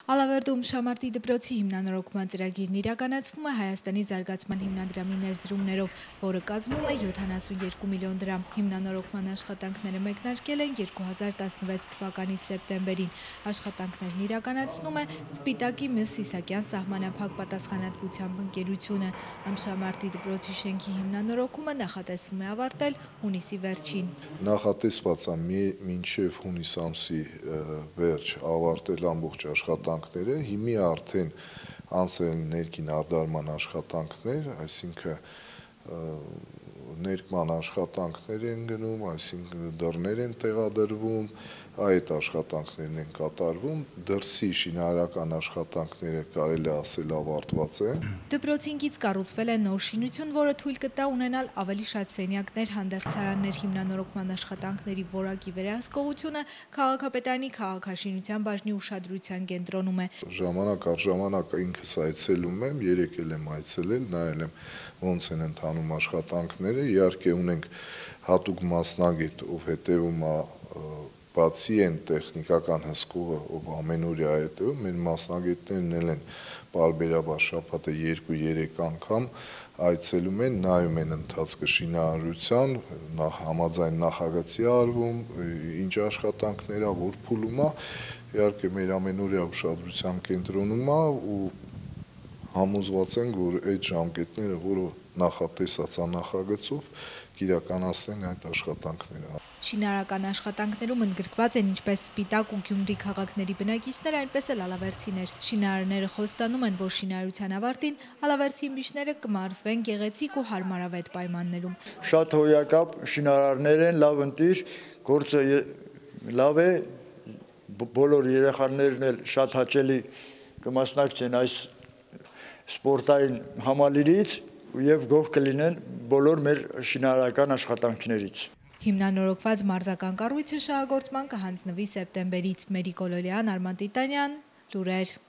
Ալավերդում Շամարտի դպրոցի հիմնանորոգման ծրագիրն իրականացվում է Հայաստանի զարգացման հիմնադրամի ներդրումներով, որը կազմում է 72 միլիոն դրամ։ Հիմնանորոգման աշխատանքները մեկնարկել են 2016 թվականի սեպտեմբերին։ Աշխատանքներն իրականացնում է Սպիտակի Մыс Իսակյան սահմանափակ պատասխանատվությամբ ընկերությունը։ Շամարտի դպրոցի շենքի հիմնանորոգումը նախատեսվում է ավարտել հունիսի վերջին։ Նախատեսված է մինչև հունիս ամսի վերջ ավարտել ամբողջ աշխատանքները, հիմի արդեն անցել են ներքին արդարման աշխատանքներ, այսինքն ներկման աշխատանքներ են գնում, այսինքն դռներ են տեղադրվում, այդ աշխատանքներն են կատարվում, դրսի շինարարական աշխատանքները կարելի ասել ավարտված են։ Դպրոցին կից կառուցվել է նոր շինություն, որը թույլ կտա ունենալ ավելի շատ սենյակներ, հանդերձարաններ, հիմնանորոգման աշխատանքների որակի վերահսկողությունը քաղաքապետարանի քաղաքաշինության բաժնի ուշադրության կենտրոնում է։ Ժամանակ առ ժամանակ ինքս այցելում եմ, երեկ էլ եմ այցելել, նայել եմ ոնց են ընթանում աշխատանքները, իհարկե ունենք հատուկ մասնագետ, ով հետևում է բացի այն տեխնիկական հսկողը, ով ամենօրյա է հետևում, մեր մասնագետներն են պարբերաբար շաբաթը 2-3 անգամ այցելում են, նայում են ընթացքը շինարարության, համաձայն նախագծի արվում, ինչ աշխատանքներ ա, որ փուլում ա, իհարկե մեր ամենօրյա ուշադրության կենտրոնում ա ու համոզված ենք, որ այդ ժամկետները, որը նախատեսած ա նախագծով, կիրականացնեն այդ աշխատանքները։ Շինարարական աշխատանքներում ընդգրկված են ինչպես Սպիտակ ու Գյումրի քաղաքների բնակիչներ, այնպես էլ ալավերցիներ։ Շինարարները խոստանում են, որ շինարարության ավարտին ալավերցի իմիջները կմարզվեն գեղեցիկ ու հարմարավետ պայմաններում։ Շատ հոյակապ շինարարներ են, լավ ընտիր, գործը լավ է, բոլոր երեխաներն էլ շատ հաճելի կմասնակցեն այս սպորտային համալիրից և գոհ կլինեն բոլոր մեր շինարարական աշխատանքներից։ Հիմնանորոգված մարզական կառույցը շահագործման կհանձնվի սեպտեմբերից։ Մերի Կոլոլյան, Արման Տիտանյան, լուրեր։